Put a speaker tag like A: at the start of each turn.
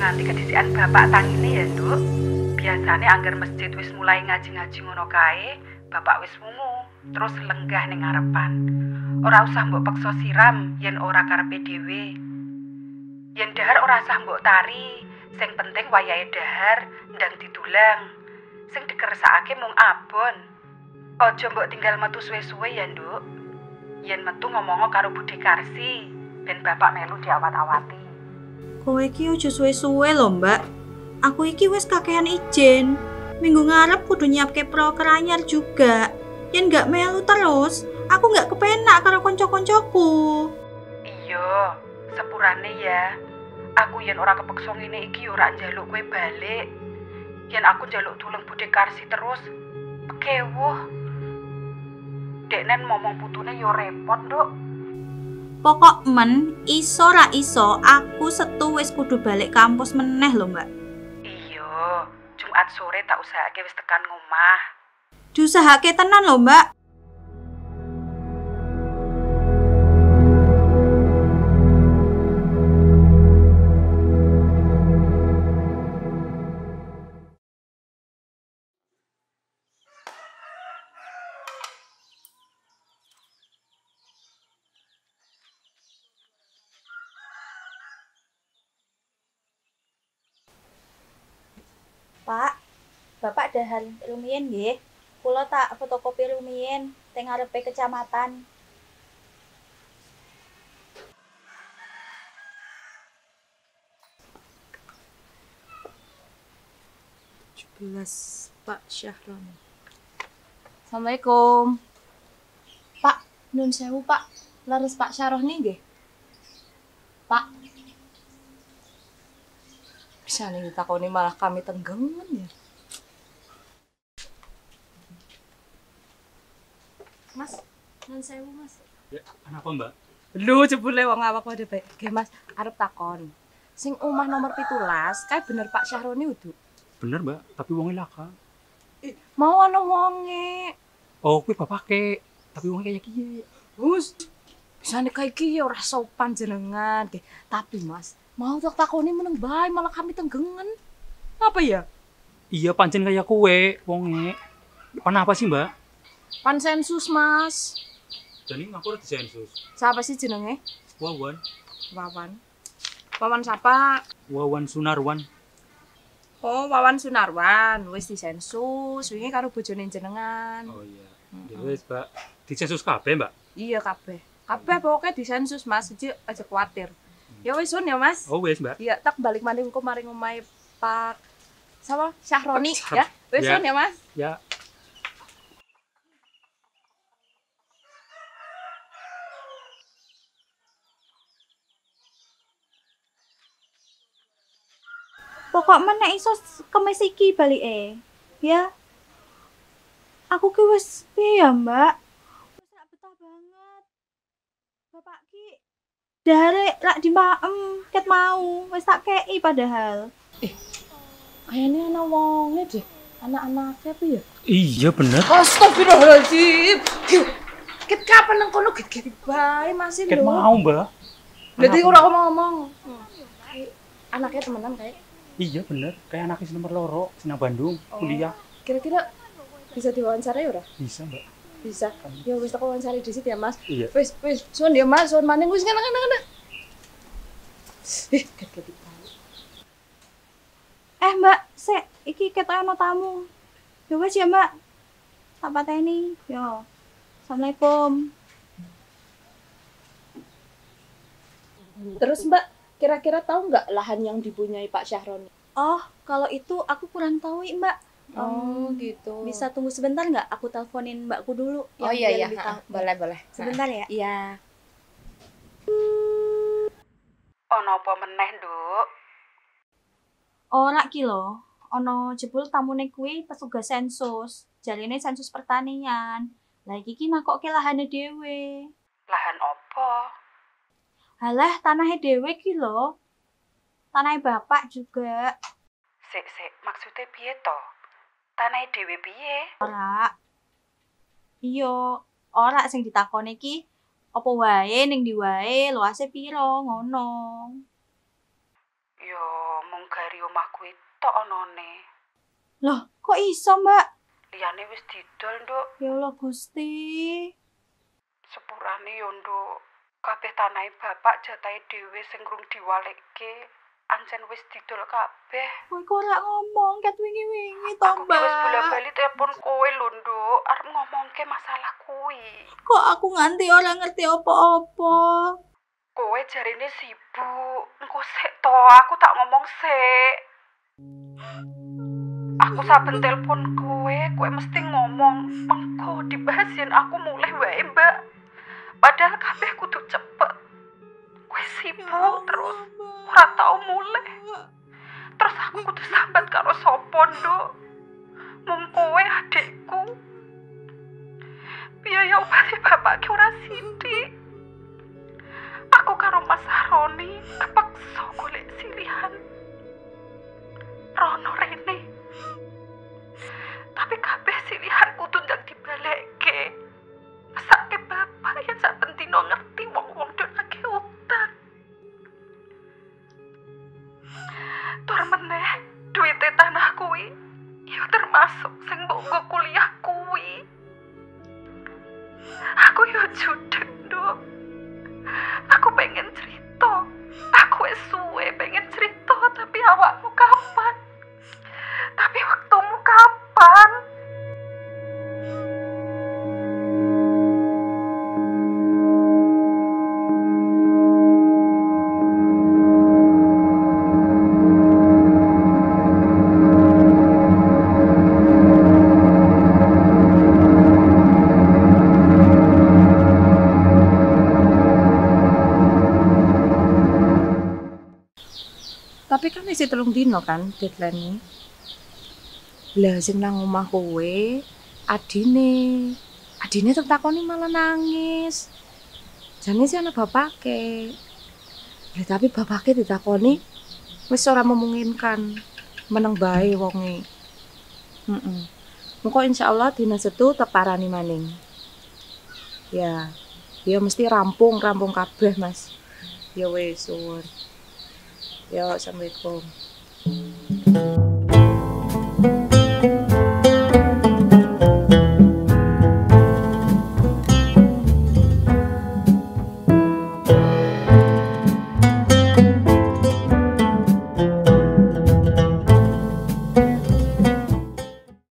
A: nganti kedisikan bapak tangine ya, Nduk. Biasane angger masjid wis mulai ngaji-ngaji ngono kae, bapak wis wungu, terus lenggah ning ngarepan. Ora usah mbok peksa siram yen ora karepe dhewe. Yen dahar ora usah mbok tari, sing penting wayahe dahar ndang didulang. Sing dikersakake mung abon. Aja mbok tinggal metu suwe-suwe ya, Nduk. Yen metu ngomong karo Budhe Karsi, ben bapak melu diawat-awati.
B: Kowe iki aja suwe-suwe lho, Mbak. Aku iki wis kakehan ijen. Minggu ngarep kudu nyiapke proker anyar juga. Yen gak melu terus, aku gak kepenak karo kanca-kancaku.
A: Iya, sepurane ya. Aku yen ora kepeksa ngene iki ora njaluk kowe balik. Yen aku njaluk tulung Budhe Karsi terus, pekewuh. Deknen momong putune yo repot, Nduk.
B: Pokok men, iso ra iso, aku setu wis kudu balik kampus meneh lho, Mbak.
A: Iya, Jumat sore tak usahake wis tekan ngomah.
B: Diusahake tenan lho, Mbak. Pak, Bapak dahar rumiyin nggih. Kula tak fotokopi rumiyin teng ngarepe kecamatan. Pak Syahroni.
C: Assalamualaikum. Pak, nun sewu Pak. Laras Pak Syahroni nggih. Pak. Bisa nih ditakoni malah kami tenggengen ya. Mas, nun sewu Mas.
D: Ya, kenapa Mbak?
C: Lho jebule wong awak padha bae. Nggih Mas, arep takon. Sing omah nomor 17, kae bener Pak Syahroni udu.
D: Bener Mbak, tapi wongnya laka.
C: Mau ana wonge.
D: Oh, kuwi bapake, tapi wongnya kayak kiye.
C: Gus, bisa nih kayak gini ora sopan jenengan. Tapi Mas, mau tak takoni meneng bae malah kami tenggengen. Apa ya?
D: Iya, pancen kayak kue, wongnya. Kenapa sih Mbak?
C: Pansensus Mas.
D: Jadi aku udah disensus.
C: Siapa sih jenenge?
D: Wawan.
C: Wawan. Wawan siapa?
D: Wawan Sunarwan.
C: Oh, Wawan Sunarwan. Wis disensus. Wingi karo bojone jenengan.
D: Oh iya. Ya wis, Mbak. Disensus kabeh, Mbak?
C: Iya kabeh. Kabeh pokoknya disensus Mas. Jadi aja kuatir. Ya wis sun ya Mas.
D: Oh wis, Mbak.
C: Iya, tak balik maneh engko maring omahe Pak sama Syahroni
D: Pak
C: ya. Wis
D: ya.
C: sun ya Mas.
D: Ya.
B: Pokok menek iso kemis iki balike. Ya. Aku ki wis piye ya, Mbak? Wis rak betah banget. Bapak ki dahare rak dimaem ket mau, wis tak kei padahal.
C: Kayaknya anak wonge deh. Anak-anaknya apa ya?
D: Iya, bener.
C: Astagfirullahaladzim. Kit kapan nang kono git-git bae masih
D: Ket
C: lho.
D: mau, Mbak.
C: Berarti ora ngomong. Anaknya temenan kayak.
D: Iya, bener. Kayak anaknya nomor loro, sinang Bandung, kuliah.
C: Kira-kira bisa diwawancara ya ora?
D: Bisa, Mbak.
C: Bisa. Ya wis tak wawancara di situ ya, Mas.
D: Iya.
C: Wis, suwun ya, Mas. Suwun maning wis ngene-ngene. Git-git bae.
B: Mbak, sik iki ket ana tamu. Ya wis ya, Mbak. Tak pateni. Yo. Assalamualaikum.
C: Terus Mbak, kira-kira tahu nggak lahan yang dipunyai Pak Syahroni?
B: Oh, kalau itu aku kurang tahu, Mbak.
C: Gitu.
B: Bisa tunggu sebentar nggak? Aku teleponin Mbakku dulu.
C: Oh
B: yang
C: iya
B: biar
C: iya,
B: lebih tahu.
C: boleh.
B: Sebentar ya.
C: Iya.
A: Ono apa meneh, Nduk?
B: Ora ki lho, ana jebul tamune kuwi petugas sensus. Jarine sensus pertanian. Lah iki ki nakokke lahane dhewe.
A: Lahan apa?
B: Halah, tanahe dhewe ki lho. Tanahe bapak juga.
A: Sik, maksudnya piye to? Tanahe dhewe piye?
B: Ora. Iya, ora sing ditakoni ki apa wae ning ndi wae luase piro ngono.
A: Yo, mung omahku tok onone.
B: Loh, kok iso, Mbak?
A: Liyane wis didol, Nduk.
B: Ya Allah Gusti.
A: Sepurane yo, Nduk. Kabeh tanahe bapak jatahe dhewe sing rung diwalekke. Ancen wis didol kabeh.
B: Kowe kok ora ngomong ket wingi-wingi to,
A: Aku ki
B: Mbak?
A: wis bola-bali telepon kowe lho, Nduk. Arep ngomongke masalah kuwi.
B: Kok aku nganti ora ngerti apa-apa.
A: Kowe jarine sibuk. Engko sik to, aku tak ngomong sik. Aku saben telepon kowe mesti ngomong, "Mengko dibahas yen aku mulih wae, Mbak." Padahal kabeh kudu cepet. Kowe sibuk terus, ora tau mulih. Terus aku kudu sambat karo sapa, Nduk? Mung kowe adikku. Biaya obate bapak ki ora sithik. Aku karo Mas Roni kepeksa golek silihan. Rono rene. Tapi kabeh silihan kudu ndak dibalekke. Mesake bapak yen saben dina ngerti wong-wong do nagih utang. Tur meneh duwite tanah kuwi ya termasuk sing mbok nggo kuliah kuwi. Aku yo judeg, Nduk. Aku pengen cerita. Aku wis suwe pengen cerita, tapi awakmu kapan? Tapi waktumu kapan?
C: Tapi kan isi 3 dino kan deadline-nya. Lah sing nang omah kowe, adine tak takoni malah nangis. Jane sih ana bapake. Lah tapi bapake ditakoni wis ora memungkinkan. Meneng bae wonge. Mengko insyaallah dina Setu tak parani maning. Ya mesti rampung kabeh, Mas. Ya wis suwun. Ya, assalamualaikum.